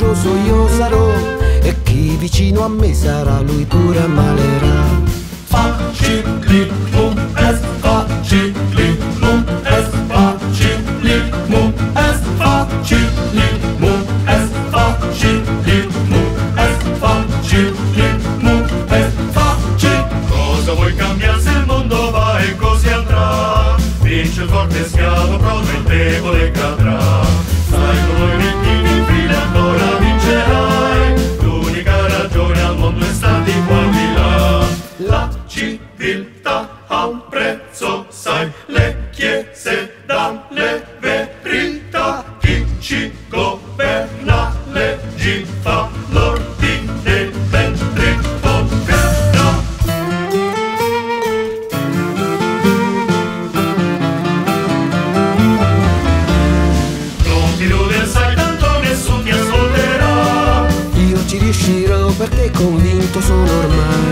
orgoglioso io sarò, e chi vicino a me sarà lui pure ammalerà. Facilimum est, facilimum est, facilimum est, facilimum est, facilimum est, facilimum est, facile. Cosa vuoi cambiare se il mondo va e così andrà? Vince il forte schiavo, pronto il debole cadrà. Stai con noi mettini in fila, ancora vincerai. L'unica ragione al mondo è sta di qua di là. La civiltà ha un prezzo, sai, le chiese dan le verità. Chi ci governa leggi fa, l'ordine ben ripoverà. Non ti illudere, sai, tanto nessuno ti ascolterà. Io ci riuscirò perché convinto sono ormai.